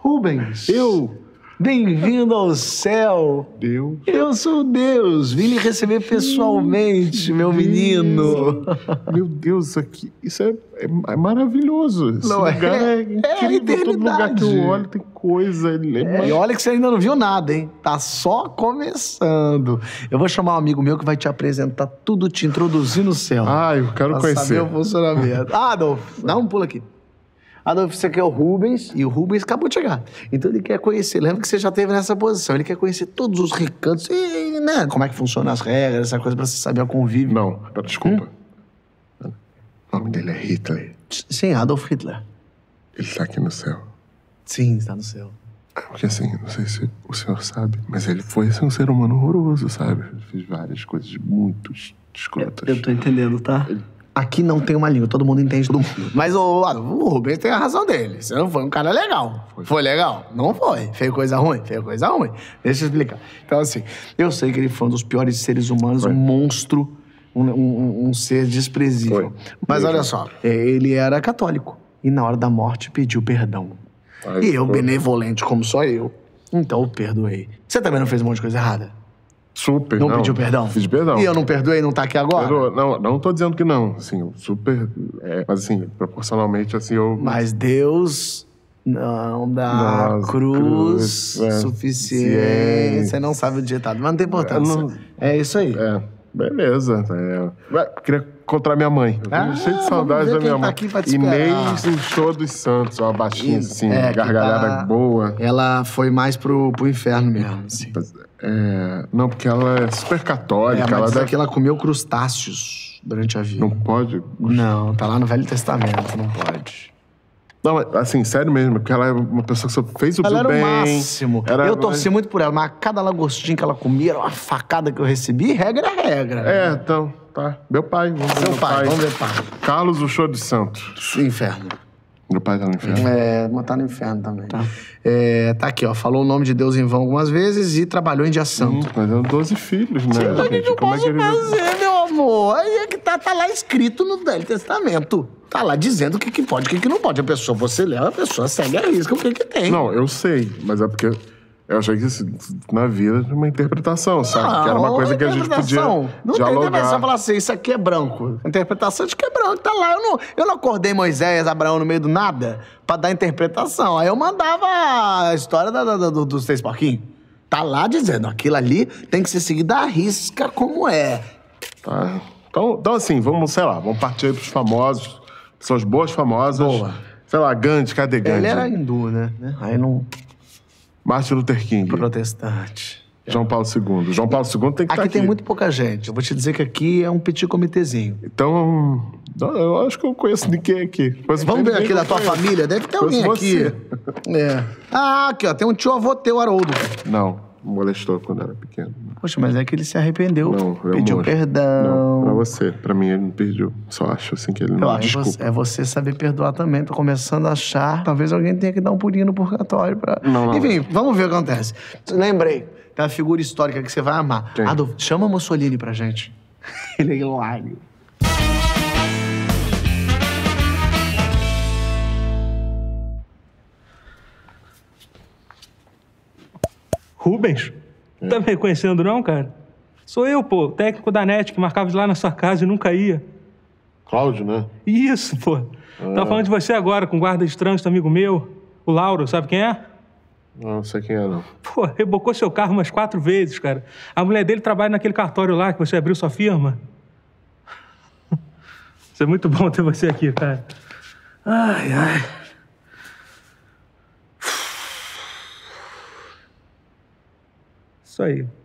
Rubens. Eu? Bem-vindo ao céu. Deus. Eu sou Deus. Vim lhe receber pessoalmente, meu menino. Meu Deus, isso é maravilhoso. Esse lugar é incrível. Todo lugar que eu olho tem coisa. E olha que você ainda não viu nada, hein? Tá só começando. Eu vou chamar um amigo meu que vai te apresentar tudo, te introduzir no céu. Ah, eu quero conhecer. Saber o funcionamento. Adolf, dá um pulo aqui. Adolf, você quer o Rubens, e o Rubens acabou de chegar. Então ele quer conhecer, lembra que você já esteve nessa posição, ele quer conhecer todos os recantos, e, né, como é que funcionam as regras, essa coisa pra você saber o convívio. Não, desculpa. O nome dele é Hitler. Sim, Adolf Hitler. Ele tá aqui no céu. Sim, está no céu. Porque assim, não sei se o senhor sabe, mas ele foi um ser humano horroroso, sabe? Ele fez várias coisas muito escrotas. Eu tô entendendo, tá? Aqui não tem uma língua, todo mundo entende todo mundo. Mas o Rubens tem a razão dele. Você não foi um cara legal. Foi legal? Não foi. Fez coisa ruim? Fez coisa ruim. Deixa eu explicar. Então, assim, eu sei que ele foi um dos piores seres humanos, um monstro, um ser desprezível. Mas olha só, ele era católico. E na hora da morte pediu perdão. E eu, benevolente como sou eu, então eu perdoei. Você também não fez um monte de coisa errada? Super, não pediu perdão? Fiz perdão. E eu não perdoei, não tá aqui agora? Não tô dizendo que não, assim, super... mas assim, proporcionalmente, assim, eu... Mas Deus não dá cruz suficiente. Você não sabe o ditado, mas não tem importância. É isso aí. Beleza. Queria encontrar minha mãe. Eu tô cheio de saudades da minha mãe. Tá aqui Inês, o show dos santos, uma baixinha assim, gargalhada boa. Ela foi mais pro inferno mesmo, assim. Não, porque ela é super católica. Mas que ela comeu crustáceos durante a vida. Não pode? Não, tá lá no Velho Testamento, não pode. Não, assim, sério mesmo, porque ela é uma pessoa que só fez o bem. Ela era o máximo. Eu torci muito por ela, mas cada lagostinho que ela comia era uma facada que eu recebi, regra é regra. Então, tá. Meu pai, vamos ver. Seu pai, vamos ver pai. Carlos, o show dos santos. Inferno. Meu pai tá no inferno? Mas tá no inferno também. Tá aqui, ó. Falou o nome de Deus em vão algumas vezes e trabalhou em dia santo. Mas eram 12 filhos, né? O que eu posso fazer, meu amor? Aí é que tá lá escrito no Velho Testamento. Tá lá dizendo o que pode e o que não pode. A pessoa, você lê, a pessoa segue a risca o que tem. Não, eu sei, mas é porque eu achei que na vida era uma interpretação, sabe? Que era uma coisa que a gente podia não dialogar. Tem interpretação, falar assim, isso aqui é branco. A interpretação de que é branco, tá lá. Eu não acordei Moisés, Abraão no meio do nada pra dar interpretação. Aí eu mandava a história dos 3 porquinhos. Tá lá dizendo, aquilo ali tem que ser seguido à risca como é. Tá. Então assim, vamos partir aí pros famosos. Pessoas boas, famosas. Boa. Sei lá, Gandhi, cadê Gandhi? Ele era hindu, né? Aí não... Martin Luther King. Protestante. João Paulo II. João Paulo II tem que estar aqui. Aqui tem muito pouca gente. Eu vou te dizer que aqui é um petit comitêzinho. Então, eu acho que eu conheço ninguém aqui. Vamos ver aqui da tua família? Deve ter alguém aqui. Aqui, ó. Tem um tio-avô teu, Haroldo. Não, molestou quando era pequeno. Poxa, mas é que ele se arrependeu. Não, pediu perdão. Não, pra você. Pra mim, ele não pediu. Só acho, assim, que ele não... Desculpa. É você saber perdoar também. Tô começando a achar... Talvez alguém tenha que dar um pulinho no purgatório pra... Enfim, vamos ver o que acontece. Lembrei. Tem uma figura histórica que você vai amar. Quem? Adolf, chama Mussolini pra gente. Ele é hilário. Rubens? Tá me reconhecendo não, cara? Sou eu, pô, o técnico da NET, que marcava de lá na sua casa e nunca ia. Cláudio, né? Isso, pô. Tava falando de você agora, com um guarda de trânsito, amigo meu. O Lauro, sabe quem é? Não sei quem é, não. Pô, rebocou seu carro umas 4 vezes, cara. A mulher dele trabalha naquele cartório lá que você abriu sua firma. Isso é muito bom ter você aqui, cara. Ai, ai. Isso aí.